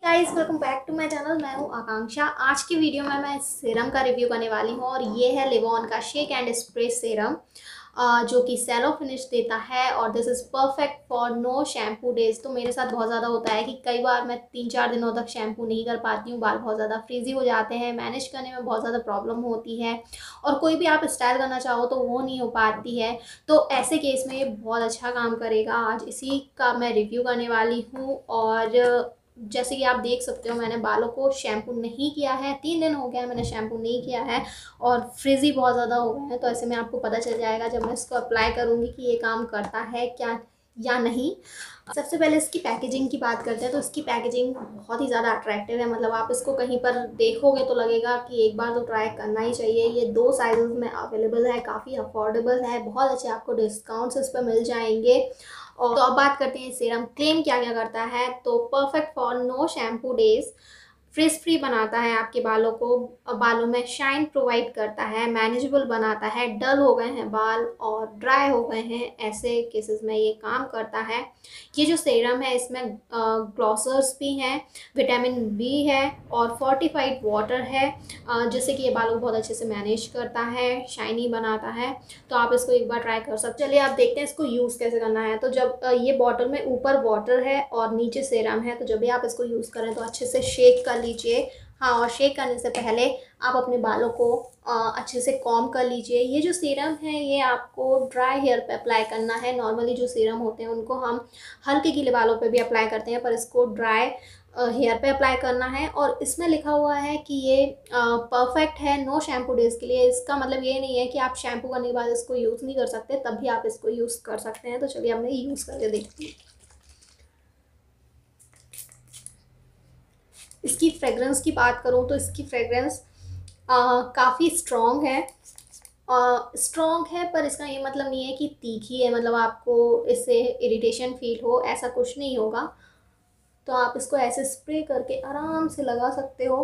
Guys, welcome back to my channel. मैं हूं आकांक्षा। आज की वीडियो में मैं सीरम का रिव्यू करने वाली हूं और ये है लिवॉन का शेक एंड स्प्रे सीरम, जो कि सैलो फिनिश देता है और this is perfect for no shampoo days. तो मेरे साथ बहुत ज़्यादा होता है कि कई बार मैं 3-4 दिनों तक शैम्पू नहीं कर पाती हूँ, बाल बहुत ज़्यादा फ्रीजी हो जाते हैं, मैनेज करने में बहुत ज़्यादा प्रॉब्लम होती है और कोई भी आप स्टाइल करना चाहो तो वो नहीं हो पाती है। तो ऐसे केस में ये बहुत अच्छा काम करेगा। आज इसी का मैं रिव्यू करने वाली हूँ और जैसे कि आप देख सकते हो, मैंने बालों को शैम्पू नहीं किया है, 3 दिन हो गया है मैंने शैम्पू नहीं किया है और फ्रिजी बहुत ज़्यादा हो गए हैं। तो ऐसे में आपको पता चल जाएगा जब मैं इसको अप्लाई करूँगी कि ये काम करता है क्या या नहीं। सबसे पहले इसकी पैकेजिंग की बात करते हैं। तो इसकी पैकेजिंग बहुत ही ज़्यादा अट्रैक्टिव है, मतलब आप इसको कहीं पर देखोगे तो लगेगा कि एक बार तो ट्राई करना ही चाहिए। ये 2 साइज़ में अवेलेबल है, काफ़ी अफोर्डेबल है, बहुत अच्छे आपको डिस्काउंट्स इस पर मिल जाएंगे। और तो अब बात करते हैं सीरम क्लेम क्या क्या करता है। तो perfect for no shampoo days, frizz free बनाता है आपके बालों को, बालों में शाइन प्रोवाइड करता है, मैनेजेबल बनाता है, डल हो गए हैं बाल और ड्राई हो गए हैं ऐसे केसेस में ये काम करता है। ये जो सीरम है इसमें ग्लॉसर्स भी हैं, विटामिन बी है और फोर्टिफाइड वाटर है, जिससे कि ये बालों को बहुत अच्छे से मैनेज करता है, शाइनी बनाता है। तो आप इसको एक बार ट्राई कर सकते हैं। चलिए आप देखते हैं इसको यूज़ कैसे करना है। तो जब ये बॉटल में ऊपर वाटर है और नीचे सीरम है, तो जब भी आप इसको यूज़ करें तो अच्छे से शेक कर लीजिए। हाँ, और शेक करने से पहले आप अपने बालों को अच्छे से कॉम कर लीजिए। ये जो सीरम है ये आपको ड्राई हेयर पे अप्लाई करना है। नॉर्मली जो सीरम होते हैं उनको हम हल्के गीले बालों पे भी अप्लाई करते हैं, पर इसको ड्राई हेयर पे अप्लाई करना है। और इसमें लिखा हुआ है कि ये परफेक्ट है नो शैम्पू डेज के लिए। इसका मतलब ये नहीं है कि आप शैम्पू करने के बाद इसको यूज़ नहीं कर सकते, तब भी आप इसको यूज़ कर सकते हैं। तो चलिए अब मैं यूज़ करके देखती हूँ। इसकी फ्रेगरेंस की बात करूँ तो इसकी फ्रेगरेंस काफ़ी स्ट्रॉन्ग है। स्ट्रॉन्ग है पर इसका ये मतलब नहीं है कि तीखी है, मतलब आपको इससे इरिटेशन फील हो, ऐसा कुछ नहीं होगा। तो आप इसको ऐसे स्प्रे करके आराम से लगा सकते हो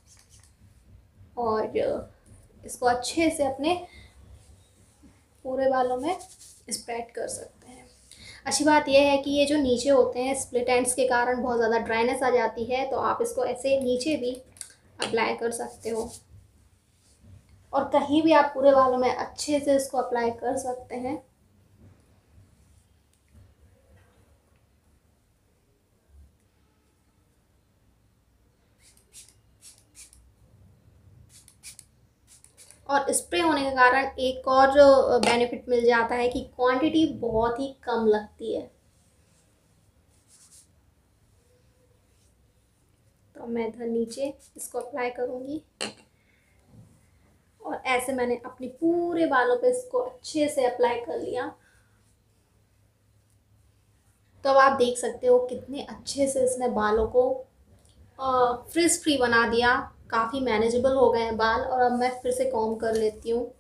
और इसको अच्छे से अपने पूरे बालों में स्प्रेड कर सकते हैं। अच्छी बात यह है कि ये जो नीचे होते हैं स्प्लिट एंड्स के कारण बहुत ज़्यादा ड्राइनेस आ जाती है, तो आप इसको ऐसे नीचे भी अप्लाई कर सकते हो और कहीं भी आप पूरे बालों में अच्छे से इसको अप्लाई कर सकते हैं। और स्प्रे होने के कारण एक और बेनिफिट मिल जाता है कि क्वांटिटी बहुत ही कम लगती है। तो मैं इधर नीचे इसको अप्लाई करूँगी और ऐसे मैंने अपने पूरे बालों पे इसको अच्छे से अप्लाई कर लिया। तो अब आप देख सकते हो कितने अच्छे से इसने बालों को फ्रिज फ्री बना दिया, काफ़ी मैनेजेबल हो गए हैं बाल। और अब मैं फिर से कॉम्ब कर लेती हूँ।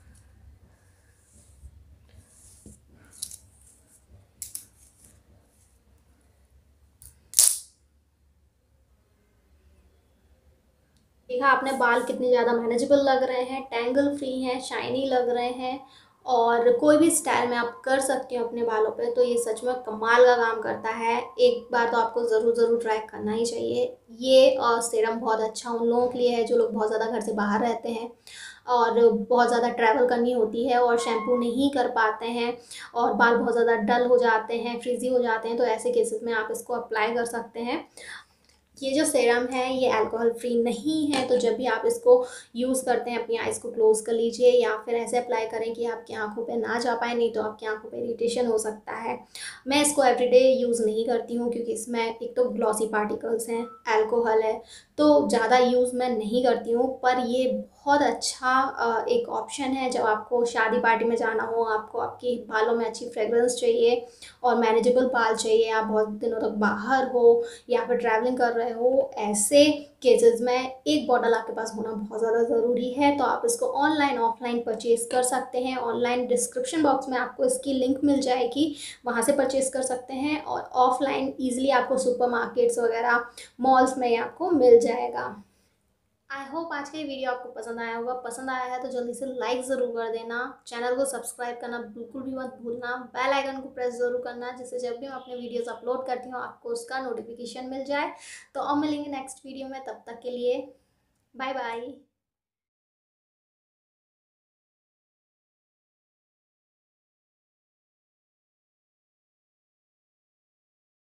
देखा आपने बाल कितने ज़्यादा मैनेजेबल लग रहे हैं, टैंगल फ्री हैं, शाइनी लग रहे हैं और कोई भी स्टाइल में आप कर सकते हो अपने बालों पे। तो ये सच में कमाल का काम करता है। एक बार तो आपको ज़रूर ज़रूर ट्राई करना ही चाहिए। ये सीरम बहुत अच्छा उन लोगों के लिए है जो लोग बहुत ज़्यादा घर से बाहर रहते हैं और बहुत ज़्यादा ट्रैवल करनी होती है और शैम्पू नहीं कर पाते हैं और बाल बहुत ज़्यादा डल हो जाते हैं, फ्रिजी हो जाते हैं। तो ऐसे केसेस में आप इसको अप्लाई कर सकते हैं। ये जो सीरम है ये अल्कोहल फ्री नहीं है, तो जब भी आप इसको यूज़ करते हैं अपनी आइज़ को क्लोज़ कर लीजिए या फिर ऐसे अप्लाई करें कि आपकी आंखों पे ना जा पाए, नहीं तो आपकी आंखों पे इरिटेशन हो सकता है। मैं इसको एवरीडे यूज़ नहीं करती हूँ क्योंकि इसमें एक तो ग्लॉसी पार्टिकल्स हैं, अल्कोहल है, तो ज़्यादा यूज़ मैं नहीं करती हूँ। पर ये बहुत अच्छा एक ऑप्शन है जब आपको शादी पार्टी में जाना हो, आपको आपके बालों में अच्छी फ्रेगरेंस चाहिए और मैनेजेबल बाल चाहिए, आप बहुत दिनों तक बाहर हो या फिर ट्रैवलिंग कर रहे हो, ऐसे केसेस में एक बॉटल आपके पास होना बहुत ज़्यादा ज़रूरी है। तो आप इसको ऑनलाइन ऑफलाइन परचेज़ कर सकते हैं। ऑनलाइन डिस्क्रिप्शन बॉक्स में आपको इसकी लिंक मिल जाएगी, वहाँ से परचेज़ कर सकते हैं और ऑफलाइन ईजिली आपको सुपरमार्केट्स वगैरह मॉल्स में आपको मिल जाएगा। आई होप आज का ये वीडियो आपको पसंद आया होगा। पसंद आया है तो जल्दी से लाइक ज़रूर कर देना, चैनल को सब्सक्राइब करना बिल्कुल भी मत भूलना, बेल आइकन को प्रेस ज़रूर करना, जिससे जब भी मैं अपने वीडियोस अपलोड करती हूँ आपको उसका नोटिफिकेशन मिल जाए। तो अब मिलेंगे नेक्स्ट वीडियो में, तब तक के लिए बाय बाय।